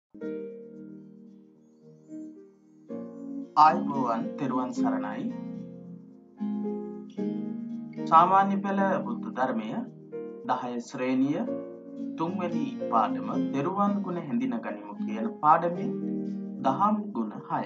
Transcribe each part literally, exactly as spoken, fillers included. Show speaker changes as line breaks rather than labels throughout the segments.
ආයුබෝවන් තෙරුවන් සරණයි. සාමාන්‍ය පෙළ බුද්ධ ධර්මය දහය ශ්‍රේණිය තුන්වෙනි පාඩම තෙරුවන් ගුණ හැඳින ගනිමු කියන පාඩමේ දහම් ගුණ හය.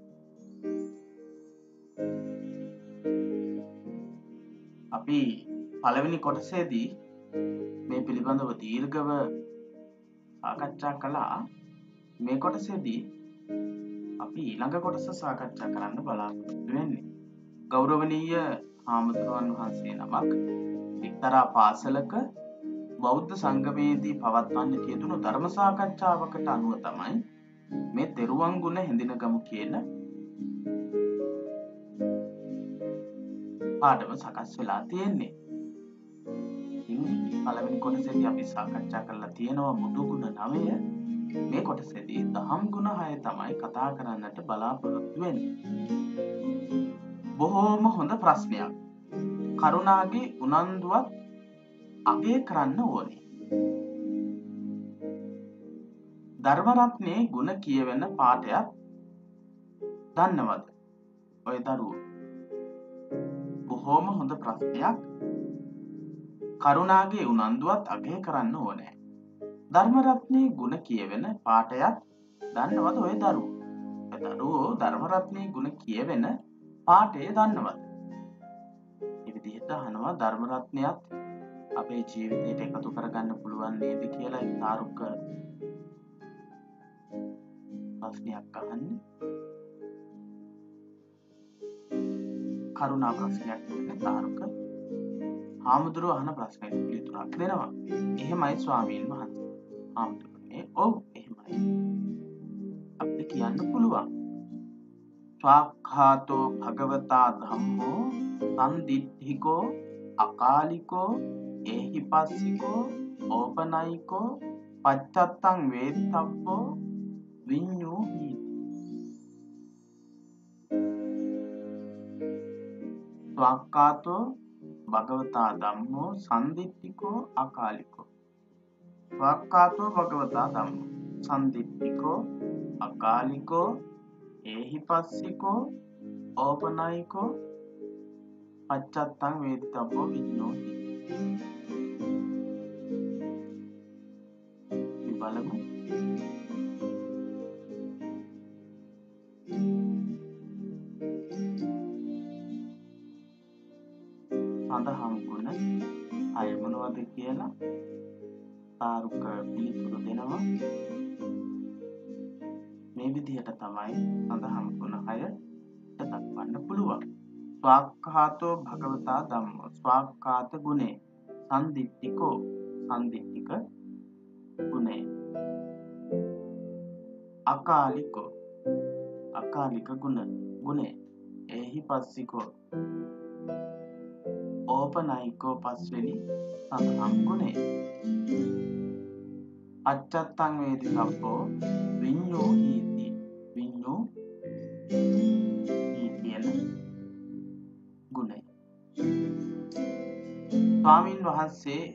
අපි පළවෙනි කොටසේදී මේ පිළිබඳව දීර්ඝව සාකච්ඡා කළා. මේ කොටසේදී අපි ඊළඟ කොටස සාකච්ඡා කරන්න බලාපොරොත්තු වෙන්නේ. ගෞරවනීය හාමුදුරුවන් වහන්සේ නමක් එක්තරා පාසලක බෞද්ධ සංගමයේදී පවත්වන්නට යෙදුණු ධර්ම සාකච්ඡාවකට අනුව තමයි මේ තෙරුවන් ගුණ හැඳින ගමු කියන පාඩම සකස් වෙලා තියෙන්නේ. ඉතින් පළවෙනි කොටසේදී අපි සාකච්ඡා කරලා තියෙනවා බුදු ගුණ නවය. මේ කොටසේදී දහම් ගුණ හය තමයි කතා කරන්නට බලාපොරොත්තු වෙන්නේ. බොහෝම හොඳ ප්‍රශ්නයක්. කරුණාගේ උනන්දුවත් අගය කරන්න ඕනේ. ධර්ම රත්නයේ ගුණ කියවෙන පාඩයක් දන්නවද? ඔය දරුවෝ. බොහෝම හොඳ ප්‍රශ්නයක්. කරුණාගේ උනන්දුවත් අගය කරන්න ඕනේ. ධර්ම රත්නයේ ගුණ කියවෙන පාඩයක් දන්නවද ඔය දරුවෝ? ඔය දරුවෝ ධර්ම රත්නයේ ගුණ කියවෙන පාඩය දන්නවද? මේ විදිහට අහනවා ධර්ම රත්නයත් අපේ ජීවිතයට එකතු කරගන්න පුළුවන් නේද කියලා ඉතාරුක ප්‍රශ්නයක් අහන්නේ. කරුණා ප්‍රශ්නයක් නෙවෙයි ඉතාරුක. හාමුදුරුවෝ අහන ප්‍රශ්නෙට පිළිතුරක් දෙනවා. එහෙමයි ස්වාමීන් වහන්සේ. හාමුදුරුවනේ ඔව් එහෙමයි. අපිට කියන්න පුළුවන්. ස්වාක්ඛාතෝ භගවතා ධම්මෝ සම්දිට්ඨිකෝ අකාලිකෝ ඒහිපස්සිකෝ ඕපනයිකෝ පච්චත්තං වේත්තබ්බෝ විඤ්ඤෝ හීති. ස්වාක්ඛාතෝ භගවතා ධම්මෝ සම්දිට්ඨිකෝ අකාලිකෝ. ස්වාක්ඛාතෝ භගවතා ධම්මෝ සම්දිට්ඨිකෝ අකාලිකෝ ඒහිපස්සිකෝ ඕපනයිකෝ පච්චත්තං වේදිතබ්බෝ විඤ්ඤෝ හීති. බලමු. සඳහන් ගුණ අය මොනවද කියලා තාරුක පිළිතුරු දෙනවා. මේ විදිහට තමයි සඳහන් ගුණ හය දක්වන්න පුළුවන්. ස්වාක්ඛාතෝ භගවතා ධම්මෝ ස්වාක්ඛාත ගුණේ සම්දිට්ඨිකෝ සම්දිට්ඨික ගුණේ අකාලිකෝ අකාලික ගුණ ගුණේ ඒහිපස්සිකෝ ඕපනයිකෝ පස්වෙනි සඳහන් ගුණේ පච්චත්තං වේදිතබ්බෝ විඤ්ඤෝ හීති. විඤ්ඤෝ හීතියන ගුණය. ස්වාමීන් වහන්සේ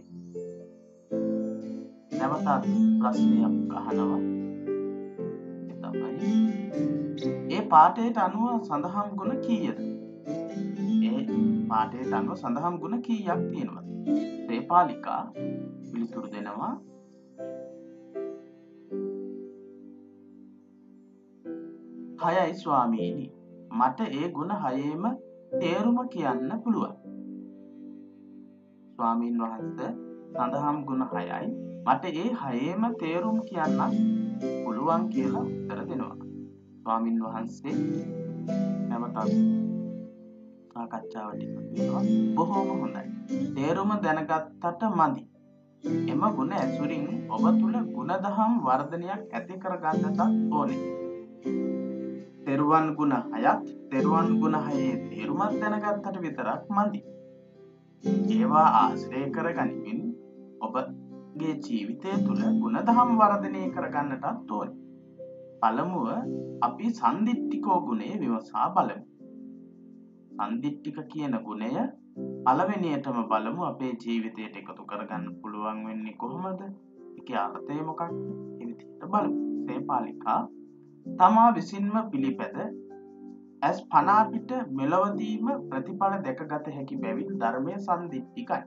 නැවතත් ප්‍රශ්නයක් අහනවා. ඒ තමයි ඒ පාඩයට අනුව සඳහන් ගුණ කීයද? ඒ පාඩයට අනුව සඳහන් ගුණ කීයක් තියෙනවද? සේපාලිකා පිළිතුරු දෙනවා. හයයි ස්වාමීනි. මට ඒ ගුණ හයේම තේරුම කියන්න පුළුවන්. ස්වාමීන් වහන්සේ සඳහන් ගුණ හයයි. මට ඒ හයේම තේරුම කියන්න පුළුවන් කියලා උත්තර දෙනවා. ස්වාමීන් වහන්සේ නැවතත් සාකච්ඡාවට එකතු වෙනවා. බොහෝම හොඳයි. තේරුම දැනගත්තට මදි. එම ගුණ ඇසුරින් ඔබ තුල ගුණදහම් වර්ධනයක් ඇති කරගන්නට ඕනේ. තෙරුවන් ගුණ හයත් තෙරුවන් ගුණ හයේ තේරුමක් දැනගත්තට විතරක් මදි. ඒවා ආශ්‍රය කරගනිමින් ඔබගේ ජීවිතය තුළ ගුණදහම් වර්ධනය කරගන්නටත් ඕනේ. පළමුව අපි සම්දිට්ඨිකෝ ගුණය විමසා බලමු. සම්දිට්ඨික කියන ගුණය පළවෙනියටම බලමු අපේ ජීවිතයට එකතු කරගන්න පුළුවන් වෙන්නේ කොහොමද? ඒකේ අර්ථය මොකක්ද? ඒ විදිහට බලමු. සේපාලිකා තමා විසින්ම පිළිපැද ඇස් පනා පිට මෙලවදීම ප්‍රතිඵල දැකගත හැකි බැවින් ධර්මය සන්දිට්ඨිකයි.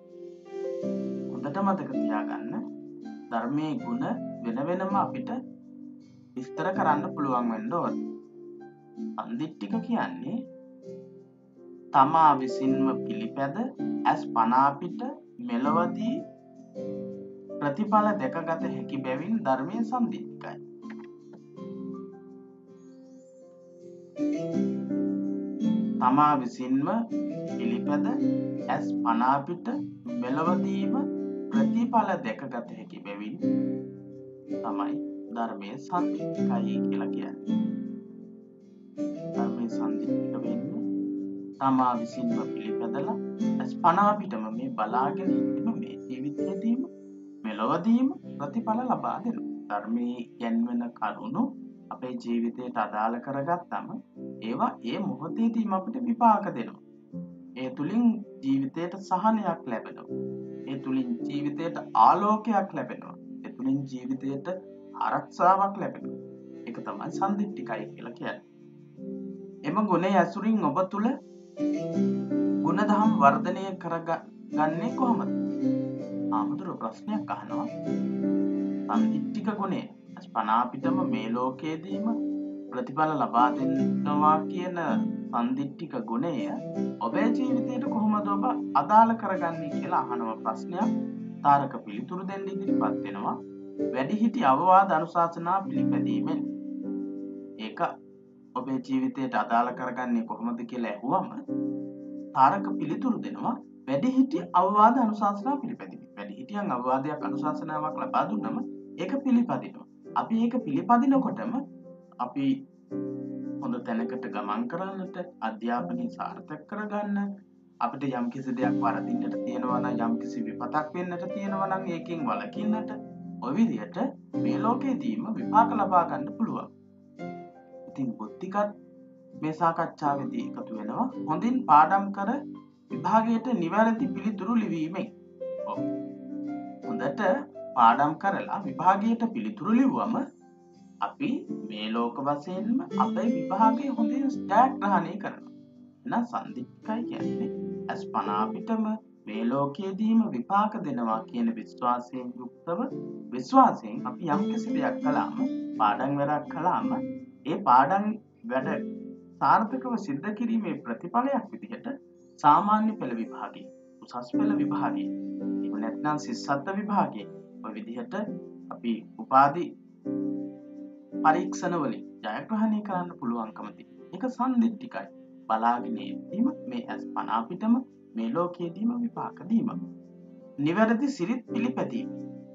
හොඳට මතක තියාගන්න ධර්මයේ ගුණ වෙන වෙනම අපිට විස්තර කරන්න පුළුවන් වෙන්න ඕන. සන්දිට්ඨික කියන්නේ තමා විසින්ම පිළිපැද ඇස් පනා පිට මෙලවදී ප්‍රතිඵල දැකගත හැකි බැවින් ධර්මය සන්දිට්ඨිකයි. තමා විසින්ම පිළිපැද ඇස් පනා පිට මෙලවදීම ප්‍රතිඵල දැකගත හැකි බැවින් තමයි ධර්මය සන්දිට්ඨිකයි කියලා කියන්නේ. ධර්මය සන්දිට්ඨික වෙන්නේ තමා විසින්ම පිළිපැදලා ඇස් පනා පිටම මේ බලාගෙන ඉන්න මේ ජීවිතයේදීම මෙලොවදීම ප්‍රතිඵල ලබා දෙනවා. ධර්මයේ ගැන්වෙන කරුණු අපේ ජීවිතයට අදාළ කරගත්තම ඒවා ඒ මොහොතේදීම අපිට විපාක දෙනවා. ඒ තුලින් ජීවිතයට සහනයක් ලැබෙනවා. ඒ තුලින් ජීවිතයට ආලෝකයක් ලැබෙනවා. ඒ තුලින් ජීවිතයට ආරක්ෂාවක් ලැබෙනවා. ඒක තමයි සන්දිට්ඨිකයි කියලා කියන්නේ. එම ගුණය ඇසුරින් ඔබ තුල ගුණධම් වර්ධනය කරගන්නේ කොහොමද? ආමුදුර ප්‍රශ්නයක් අහනවා. සන්දිට්ඨික ගුණය පනා පිටම මේ ලෝකයේදීම ප්‍රතිඵල ලබා දෙනවා කියන සන්දිට්ඨික ගුණය ඔබේ ජීවිතයට කොහොමද ඔබ අදාළ කරගන්නේ කියලා අහනවා ප්‍රශ්නයක්. තාරක පිළිතුරු දෙන්න ඉදිරිපත් වෙනවා. වැඩිහිටි අවවාද අනුශාසනා පිළිපැදීමෙන්. ඒක ඔබේ ජීවිතයට අදාළ කරගන්නේ කොහොමද කියලා ඇහුවම තාරක පිළිතුරු දෙනවා වැඩිහිටි අවවාද අනුශාසනා පිළිපැදීමෙන්. වැඩිහිටියන් අවවාදයක් අනුශාසනාවක් ලබා දුන්නම ඒක පිළිපදිනවා. අපි ඒක පිළිපදිනකොටම අපි හොඳ තැනකට ගමන් කරන්නට, අධ්‍යාපනය සාර්ථක කරගන්න, අපිට යම් කිසි දෙයක් වරදින්නට තියෙනවා නම්, යම් කිසි විපතක් වෙන්නට තියෙනවා නම් ඒකෙන් වළකින්නට ඔය විදිහට මේ ලෝකෙදීම විපාක ලබා ගන්න පුළුවන්. ඉතින් බුද්ධිකත් මේ සාකච්ඡාවේදී එකතු වෙනවා හොඳින් පාඩම් කර විභාගයට නිවැරදි පිළිතුරු ලිවීමෙන්. ඔව්. හොඳට පාඩම් කරලා විභාගයට පිළිතුරු ලිව්වම අපි මේ ලෝක වශයෙන්ම අපේ විභාගය හොඳින් ජයග්‍රහණය කරනවා. එහෙනම් සන්දිට්ඨිකයි කියන්නේ ඇස් පනා පිටම මේ ලෝකයේදීම විපාක දෙනවා කියන විශ්වාසයෙන් යුක්තව විශ්වාසයෙන් අපි යම් කිසි දෙයක් කළාම පාඩම් වැඩක් කළාම ඒ පාඩම් වැඩ සාර්ථකව සිද්ධ කිරීමේ ප්‍රතිඵලයක් විදිහට සාමාන්‍ය පෙළ විභාගයේ, උසස් පෙළ විභාගයේ, එහෙම නැත්නම් සිස්සත්ත්ව විභාගයේ ඔය විදිහට අපි උපාධි පරීක්ෂණ වලින් ජයග්‍රහණය කරන්න පුළුවන්කම තියෙනවා. ඒක සන්දිට්ඨිකයි. බලාගෙන ඉඳීම මේ ඇස් පනා පිටම මේ ලෝකයේදීම විපාක දීම. නිවැරදි සිරිත් පිළිපැදීම.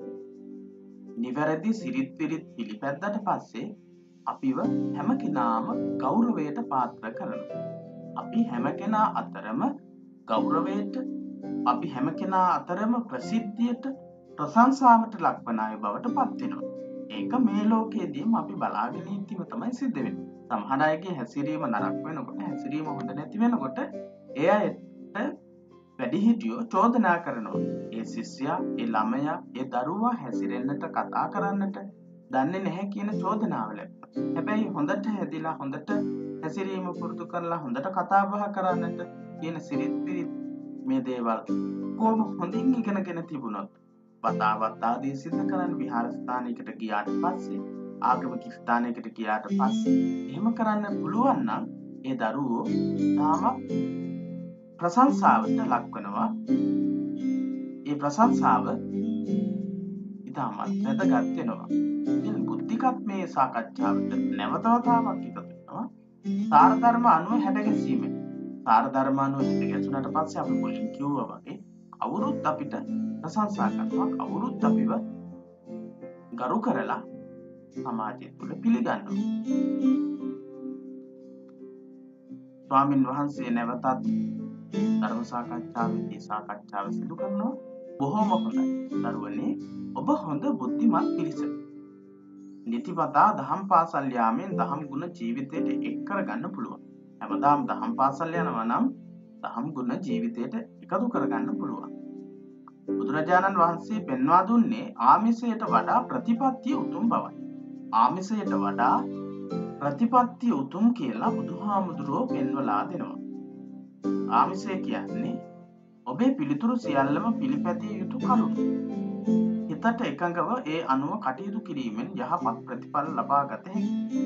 නිවැරදි සිරිත් පිළිත් පිළිපැද්දට පස්සේ අපිව හැම කෙනාම ගෞරවයට පාත්‍ර කරනවා. අපි හැම කෙනා අතරම ගෞරවයට, අපි හැම කෙනා අතරම ප්‍රසිද්ධියට, ප්‍රශංසාවට ලක්වන අය බවට පත් වෙනවා. ඒක මේ ලෝකයේදීම අපි බලාගෙන ඉඳීම තමයි සිද්ධ වෙන්නේ. සමහර අයගේ හැසිරීම නරක වෙනකොට, හැසිරීම හොඳ නැති වෙනකොට ඒ අයට වැඩිහිටියෝ චෝදනා කරනවා. ඒ ශිෂ්‍යයා, ඒ ළමයා, ඒ දරුවා හැසිරෙන්නට, කතා කරන්නට දන්නේ නැහැ කියන චෝදනාව ලැබෙනවා. හැබැයි හොඳට හැදිලා, හොඳට හැසිරීම පුරුදු කරලා, හොඳට කතා බහ කරන්නට කියන සිරිත් පිරිත් මේ දේවල් කොහොම හොඳින් ඉගෙනගෙන තිබුණොත් වතාවත් ආදී සිද්ධ කරන්න විහාරස්ථානයකට ගියාට පස්සේ, ආගමික ස්ථානයකට ගියාට පස්සේ එහෙම කරන්න පුළුවන් නම් ඒ දරුවෝ තාම ප්‍රශංසාවට ලක්වනවා. ඒ ප්‍රශංසාව ඉතාමත් වැදගත් වෙනවා. ඉතින් බුද්ධිකත් මේ සාකච්ඡාවට නැවත වතාවක් එකතු වෙනවා. සාර ධර්ම අනුව හැඩගැසීම. සාර ධර්ම අනුව හැඩගැසුණාට පස්සේ අපි මුලින් කිව්වා වගේ කවුරුත් අපිට ප්‍රශංසා කරනවා, කවුරුත් අපිව ගරු කරලා සමාජය තුළ පිළිගන්නවා. ස්වාමින් වහන්සේ නැවතත් ධර්ම සාකච්ඡාවේදී සාකච්ඡාව සිදු කරනවා. බොහොම හොඳයි. දරුවනේ, ඔබ හොඳ බුද්ධිමත් පිරිසක්. නිතිපතා දහම් පාසල් යාමෙන් දහම් ගුණ ජීවිතයට එක් කරගන්න පුළුවන්. හැමදාම දහම් පාසල් යනවා නම් දහම් ගුණ ජීවිතයට එකතු කරගන්න පුළුවන්. බුදුරජාණන් වහන්සේ පෙන්වා දුන්නේ ආමිසයට වඩා ප්‍රතිපත්තිය උතුම් බවයි. ආමිසයට වඩා ප්‍රතිපත්තිය උතුම් කියලා බුදුහාමුදුරුවෝ පෙන්වලා දෙනවා. ආමිසය කියන්නේ ඔබේ පිළිතුරු සියල්ලම පිළිපැදිය යුතු කරුණු. හිතට එකඟව ඒ අනුව කටයුතු කිරීමෙන් යහපත් ප්‍රතිඵල ලබා ගත හැකියි.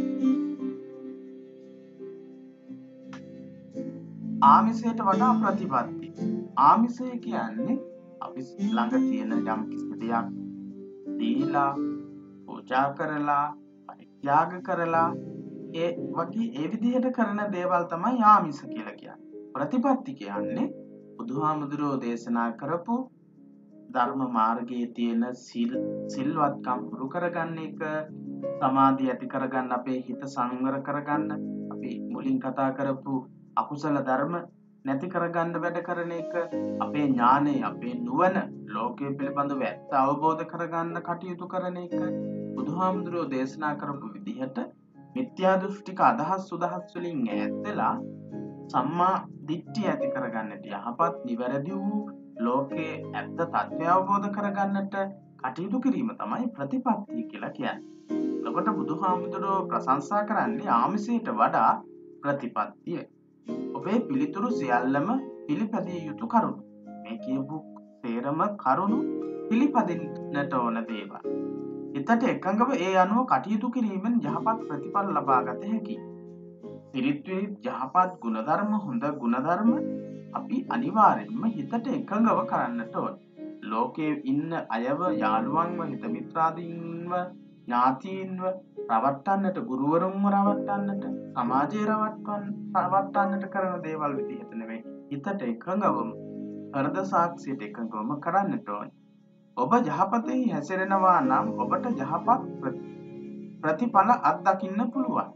ආමිසයට වඩා ප්‍රතිපත්තිය. ආමිසය කියන්නේ අපි ළඟ තියෙන යම් කිසි දෙයක් දීලා, පූජා කරලා, පරිත්‍යාග කරලා ඒ වගේ ඒ විදිහට කරන දේවල් තමයි ආමිස කියලා කියන්නේ. ප්‍රතිපත්ති කියන්නේ බුදුහාමුදුරුවෝ දේශනා කරපු ධර්ම මාර්ගයේ තියෙන සිල් සිල්වත්කම් පුරු කරගන්න එක, සමාධිය ඇති කරගන්න, අපේ හිත සංවර කරගන්න, අපි මුලින් කතා කරපු අකුසල ධර්ම නැති කරගන්න වැඩ කරන එක, අපේ ඥානය, අපේ නුවණ, ලෝකයේ පිළිබඳව ඇත්ත අවබෝධ කරගන්න කටයුතු කරන එක. බුදුහාමුදුරුවෝ දේශනා කරපු විදිහට මිත්‍යා දෘෂ්ටික අදහස් සුදහස් වලින් ඈත් වෙලා සම්මා දිට්ඨිය ඇති කරගන්නට, යහපත් නිවැරදි වූ ලෝකයේ ඇත්ත තත්ත්වය අවබෝධ කරගන්නට කටයුතු කිරීම තමයි ප්‍රතිපත්තිය කියලා කියන්නේ. එතකොට බුදුහාමුදුරුවෝ ප්‍රශංසා කරන්නේ ආමිසයට වඩා ප්‍රතිපත්තිය. ඔබේ පිළිතුරු සියල්ලම පිළිපැදිය යුතු කරුණු. මේ කියපු තේරම කරුණු පිළිපදින්නට ඕන දේවල්. හිතට එකඟව ඒ අනුව කටයුතු කිරීමෙන් යහපත් ප්‍රතිඵල ලබා ගත හැකියි. සිරිත් විරිත් යහපත් ගුණධර්ම, හොඳ ගුණධර්ම අපි අනිවාර්යෙන්ම හිතට එකඟව කරන්නට ඕන. ලෝකයේ ඉන්න අයව, යාළුවන්ව, හිත මිත්‍රාදීන්ව, ඥාතීන්ව රවට්ටන්නට, ගුරුවරුන්ව රවට්ටන්නට, සමාජය රවට්ටන්නට කරන දේවල් විදිහට නෙවෙයි. හිතට එකඟවම, හෘද සාක්ෂියට එකඟවම කරන්නට ඕන. ඔබ යහපතෙහි හැසිරෙනවා නම් ඔබට යහපත් ප්‍රතිඵල අත්දකින්න පුළුවන්.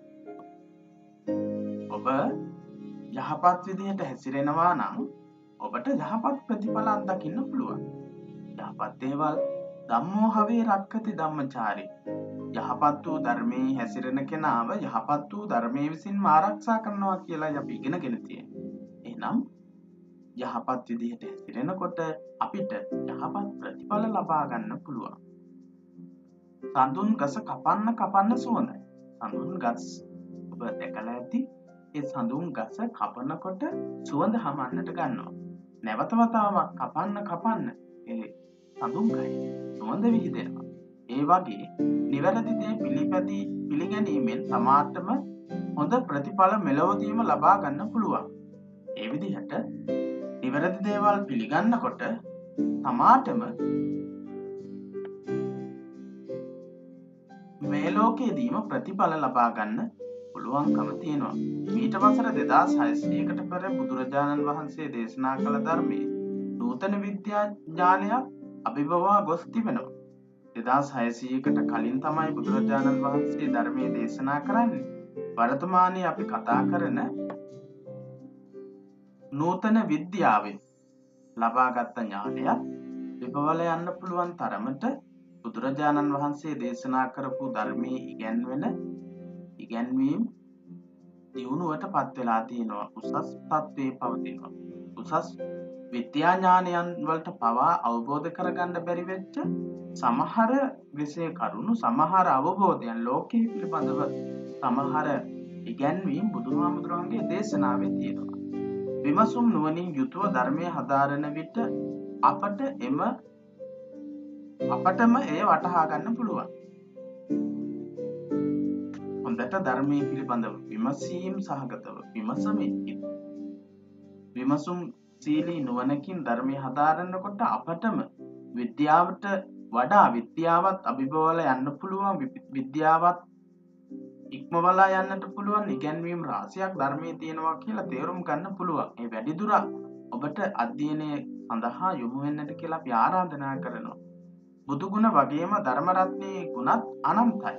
ඔබ යහපත් විදිහට හැසිරෙනවා නම් ඔබට යහපත් ප්‍රතිඵල අත්දකින්න පුළුවන්. යහපත් දේවල් ධම්මෝ හවේ රක්ඛති ධම්මචාරී. යහපත් වූ ධර්මයේ හැසිරෙන කෙනාව යහපත් වූ ධර්මයේ විසින්ම ආරක්ෂා කරනවා කියලා අපි ඉගෙනගෙන තියෙනවා. එහෙනම් යහපත් විදිහට හැසිරෙනකොට අපිට යහපත් ප්‍රතිඵල ලබා ගන්න පුළුවන්. සඳුන් ගස කපන්න කපන්න සුවඳයි. සඳුන් ගස් ඔබ දැකලා ඇති. ඒ සඳුන් ගස කපනකොට සුවඳ හමන්නට ගන්නවා. නැවත වතාවක් කපන්න කපන්න ඒ සඳුන් ගහේ සුවඳ විහිදෙනවා. ඒ වගේ නිවැරදි දේ පිළිපැදී පිළිගැනීමෙන් තමාටම හොඳ ප්‍රතිඵල මෙලොවදීම ලබා ගන්න පුළුවන්. ඒ විදිහට නිවැරදි දේවල් පිළිගන්නකොට තමාටම මේ ලෝකයේදීම ප්‍රතිඵල ලබා ගන්න පුළුවන්කම තියෙනවා. ඊට වසර දෙදාස් හයසීයකට පෙර බුදුරජාණන් වහන්සේ දේශනා කළ ධර්මයේ නූතන විද්‍යා ඥානයක් අභිබවා ගොස් තිබෙනවා. දෙදාස් හයසීයකට කලින් තමයි බුදුරජාණන් වහන්සේ ධර්මයේ දේශනා කරන්නේ. වර්තමානයේ අපි කතා කරන නූතන විද්‍යාවෙන් ලබාගත් ඥානයක් විපවල යන්න පුළුවන් තරමට බුදුරජාණන් වහන්සේ දේශනා කරපු ධර්මයේ ඉගැන්වෙන ඉගැන්වීම් දියුණුවට පත් වෙලා තියෙනවා. උසස් තත්ත්වයේ පවතිනවා. උසස් විද්‍යා ඥානයන් වලට පවා අවබෝධ කරගන්න බැරි වෙච්ච සමහර විෂය කරුණු, සමහර අවබෝධයන්, ලෝකයේ පිළිබඳව සමහර ඉගැන්වීම් බුදුහාමුදුරන්ගේ දේශනාවේ තියෙනවා. විමසුම් නුවණින් යුතුව ධර්මයේ හදාරන විට අපට එම අපටම එය වටහා ගන්න පුළුවන්. හොඳට ධර්මයේ පිළිබඳව විමසීම් සහගතව විමසමින් විමසුම් සීලී නුවණකින් ධර්මයේ හදාරනකොට අපටම විද්‍යාවට වඩා විද්‍යාවත් අභිබවල යන්න පුළුවන්, විද්‍යාවත් ඉක්මවලා යන්නට පුළුවන් ඉගැන්වීම් රාශියක් ධර්මයේ තියෙනවා කියලා තේරුම් ගන්න පුළුවන්. ඒ වැඩිදුර ඔබට අධ්‍යයනය සඳහා යොමු වෙන්නට කියලා අපි ආරාධනා කරනවා. බුදුගුණ වගේම ධර්ම රත්නයේ ගුණත් අනන්තයි.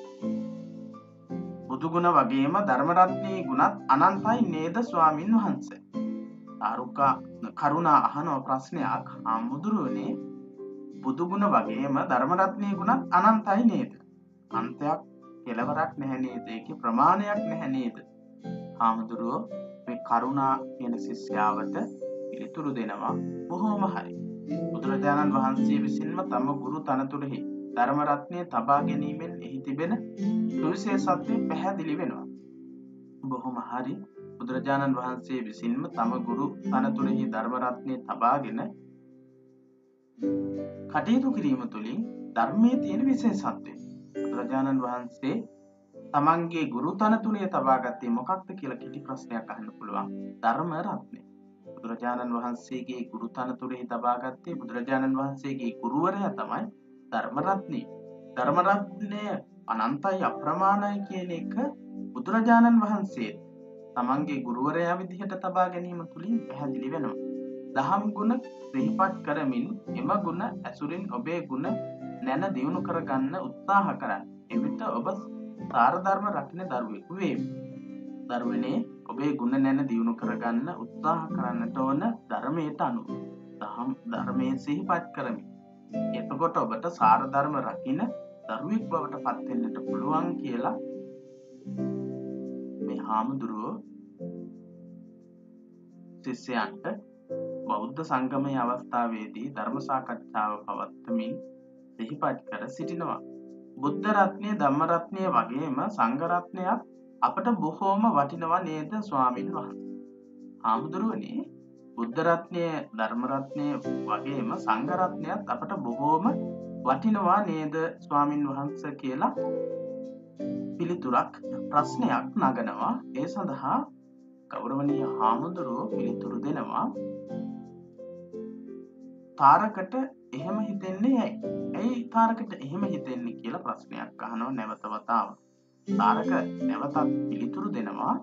බුදුගුණ වගේම ධර්ම රත්නයේ ගුණත් අනන්තයි නේද ස්වාමින් වහන්සේ? ආරුකා කරුණා අහන ප්‍රශ්නයක්. ආමුදුරුවනේ බුදුගුණ වගේම ධර්ම රත්නයේ ගුණත් අනන්තයි නේද? අන්තයක් කෙලවරක් නැහැ නේද? ඒකේ ප්‍රමාණයක් නැහැ නේද? ආමුදුරුවෝ මේ කරුණා කියන ශිෂ්‍යාවට පිළිතුරු දෙනවා බොහොම හරි. බුදුරජාණන් වහන්සේ විසින්ම තම ගුරු තනතුරෙහි ධර්ම රත්නය තබා ගැනීමෙන් එහි තිබෙන සුවිශේෂත්වය පැහැදිලි වෙනවා. බොහොම හරි. බුදුරජාණන් වහන්සේ විසින්ම තම ගුරු තනතුරෙහි ධර්ම රත්නය තබාගෙන කටයුතු කිරීම තුළින් ධර්මයේ තියෙන විශේෂත්වය බුදුරජාණන් වහන්සේ තමන්ගේ ගුරු තනතුරේ තබා ගත්තේ මොකක්ද කියලා කිසි ප්‍රශ්නයක් අහන්න පුළුවන්. ධර්ම රත්නය. බුදුරජාණන් වහන්සේගේ ගුරු තනතුරේ තබා ගත්තේ බුදුරජාණන් වහන්සේගේ ගුරුවරයා තමයි ධර්ම රත්නය. ධර්ම රත්නය අනන්තයි අප්‍රමාණයි කියන එක බුදුරජාණන් වහන්සේ තමන්ගේ ගුරුවරයා විදිහට තබා ගැනීම තුළින් පැහැදිලි වෙනවා. දහම් ගුණ සිහිපත් කරමින් එම ගුණ ඇසුරින් ඔබේ ගුණ නැන දියුණු කරගන්න උත්සාහ කරන්න. එවිට ඔබ සාරධර්ම රකින්න දරුවෙකු වේවි. දරුවනේ ඔබේ ගුණ නැන දියුණු කරගන්න උත්සාහ කරන්නට ඕන ධර්මයට අනුව. දහම් ධර්මයේ සිහිපත් කරමින්. එතකොට ඔබට සාරධර්ම රකින්න දරුවෙක් බවට පත් වෙන්නට පුළුවන් කියලා මේ හාමුදුරුවෝ ශිෂ්‍යයන්ට බෞද්ධ සංගමයේ අවස්ථාවේදී ධර්ම සාකච්ඡාව පවත්වමින් සිහිපත් කර සිටිනවා. බුද්ධ රත්නය, ධම්ම රත්නය වගේම සංඝ රත්නයත් අපට බොහෝම වටිනවා නේද ස්වාමීන් වහන්සේ? හාමුදුරුවනේ බුද්ධ රත්නය, ධර්ම රත්නය වගේම සංඝ රත්නයත් අපට බොහෝම වටිනවා නේද ස්වාමීන් වහන්සේ කියලා පිළිතුරක් ප්‍රශ්නයක් නගනවා. ඒ සඳහා ගෞරවනීය හාමුදුරුවෝ පිළිතුරු දෙනවා. තාරකට එහෙම හිතෙන්නේ ඇයි? ඇයි තාරකට එහෙම හිතෙන්නේ කියලා ප්‍රශ්නයක් අහනවා නැවත වතාවක්. තාරක නැවතත් පිළිතුරු දෙනවා.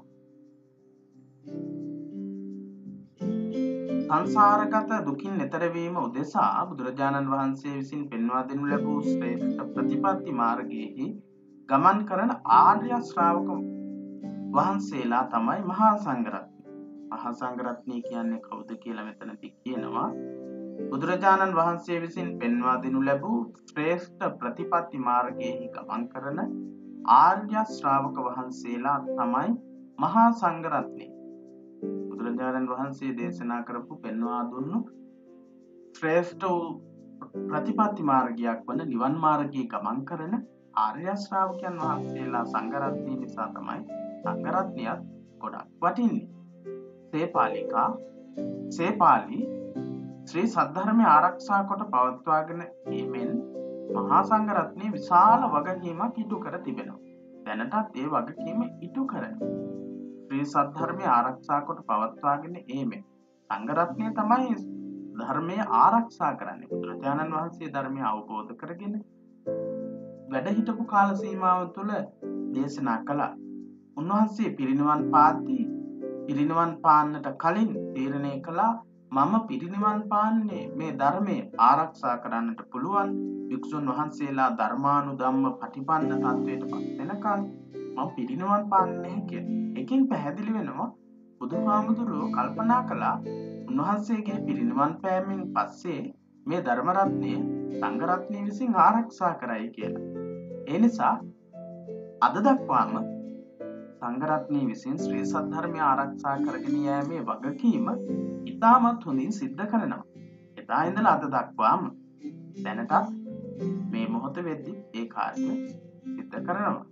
සංසාරගත දුකින් එතර වීම උදෙසා බුදුරජාණන් වහන්සේ විසින් පෙන්වා දෙනු ලැබූ ශ්‍රේෂ්ඨ ප්‍රතිපත්ති මාර්ගයේහි ගමන් කරන ආර්ය ශ්‍රාවක වහන්සේලා තමයි මහා සංඝරත්නය. මහා සංඝරත්නය කියන්නේ කවුද කියලා මෙතනදී කියනවා. බුදුරජාණන් වහන්සේ විසින් පෙන්වා දෙනු ලැබූ ශ්‍රේෂ්ඨ ප්‍රතිපත්ති මාර්ගයේහි ගමන් කරන ආර්ය ශ්‍රාවක වහන්සේලා තමයි මහා සංඝරත්නය. බුදුරජාණන් වහන්සේ දේශනා කරපු පෙන්වා දුන්නු ශ්‍රේෂ්ඨ වූ ප්‍රතිපත්ති මාර්ගයක් වන නිවන් මාර්ගයේ ගමන් කරන ආර්ය ශ්‍රාවකයන් වහන්සේලා සංඝරත්නය නිසා තමයි සංඝරත්නයත් ගොඩක් වටින්නේ. සේපාලිකා සේපාලි ශ්‍රී සද්ධර්මය ආරක්ෂා කොට පවත්වාගෙන ඒමෙන් මහා සංඝරත්නය විශාල වගකීමක් ඉටු කර තිබෙනවා. දැනටත් ඒ වගකීම ඉටු කරනවා. ශ්‍රී සද්ධර්මය ආරක්ෂා කොට පවත්වාගෙන ඒමෙන් සංඝරත්නය තමයි ධර්මය ආරක්ෂා කරන්නේ. බුදුරජාණන් වහන්සේ ධර්මය අවබෝධ කරගෙන වැඩ හිටපු කාල සීමාව තුළ දේශනා කළා. උන්වහන්සේ පිරිනිවන් පාද්දී පිරිනිවන් පාන්නට කලින් තීරණය කළා මම පිරිනිවන් පාන්නේ මේ ධර්මය ආරක්ෂා කරන්නට පුළුවන් වික්ෂුන් වහන්සේලා ධර්මානුධම්ම පටිපන්න තත්වයට පත් වෙනකන් මම පිරිනිවන් පාන්නේ කියලා. එකෙන් පැහැදිලි වෙනවා බුදුහාමුදුරුවෝ කල්පනා කළා උන්වහන්සේගේ පිරිනිවන් පෑමෙන් පස්සේ මේ ධර්ම රත්නය සංඝ රත්නය විසින් ආරක්ෂා කරයි කියලා. ඒ නිසා අද දක්වාම සංඝ රත්නය විසින් ශ්‍රී සද්ධර්මය ආරක්ෂා කරගෙන යෑමේ වගකීම ඉතාමත් හොඳින් සිද්ධ කරනවා. එදා ඉඳලා අද දක්වාම දැනටත් මේ මොහොත වෙද්දි ඒ කාර්යය සිද්ධ කරනවා.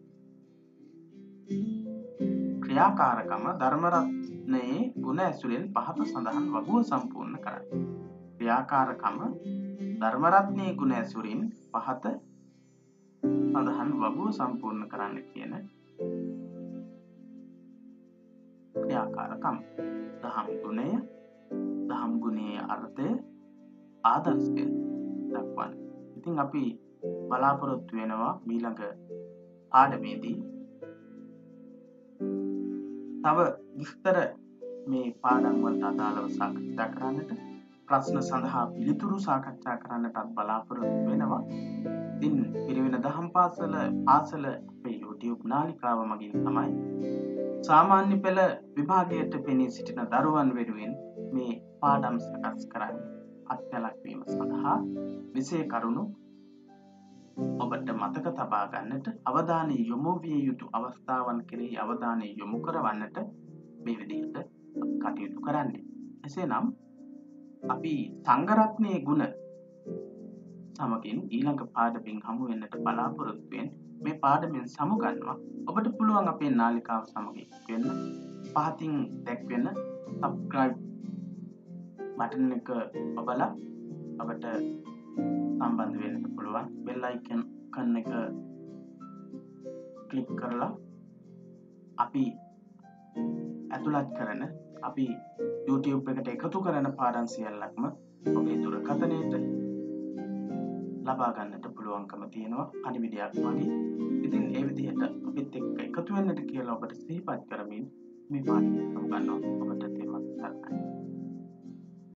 ක්‍රියාකාරකම ධර්ම රත්නයේ ගුණ ඇසුරෙන් පහත සඳහන් වගුව සම්පූර්ණ කරන්න. ක්‍රියාකාරකම ධර්ම රත්නයේ ගුණ ඇසුරින් පහත සඳහන් වගුව සම්පූර්ණ කරන්න කියන ක්‍රියාකාරකම්. දහම් ගුණය, දහම් ගුණයේ අර්ථය, ආදර්ශය දක්වන්න. ඉතින් අපි බලාපොරොත්තු වෙනවා ඊළඟ පාඩමේදී තව විස්තර මේ පාඩම් වලට අදාළව සාකච්ඡා කරන්නට, ප්‍රශ්න සඳහා පිළිතුරු සාකච්ඡා කරන්නටත් බලාපොරොත්තු වෙනවා. ඉතින් පිරිවෙන දහම් පාසල පාසල අපේ YouTube නාලිකාව මගින් තමයි සාමාන්‍ය පෙළ විභාගයට පෙනී සිටින දරුවන් වෙනුවෙන් මේ පාඩම් සකස් කරන්නේ. අත්වැලක් වීම සඳහා විෂය කරුණු ඔබට මතක තබා ගන්නට, අවධානය යොමු විය යුතු අවස්ථාවන් කෙරෙහි අවධානය යොමු කරවන්නට මේ විදිහට කටයුතු කරන්නේ. එසේනම් අපි සංඝ රත්නයේ ගුණ සමගින් ඊළඟ පාඩමින් හමු වෙන්නට බලාපොරොත්තු වෙන මේ පාඩමෙන් සමුගන්නවා. ඔබට පුළුවන් අපේ නාලිකාව සමග එක්ව වෙන්න. පහතින් දැක්වෙන subscribe බටන් එක ඔබලා ඔබට සම්බන්ධ වෙන්න පුළුවන්. bell icon කන් එක ක්ලික් කරලා අපි ඇතුළත් කරන අපි YouTube එකට එකතු කරන පාඩම් සියල්ලක්ම ඔබේ දුරකථනයට ලබා ගන්නට පුළුවන්කම තියෙනවා පණිවිඩයක් වගේ. ඉතින් ඒ විදිහට අපිත් එක්ක එකතු වෙන්නට කියලා ඔබට සිහිපත් කරමින් මේ පාඩම සමගන්නවා. ඔබට තේරුම් ගන්න.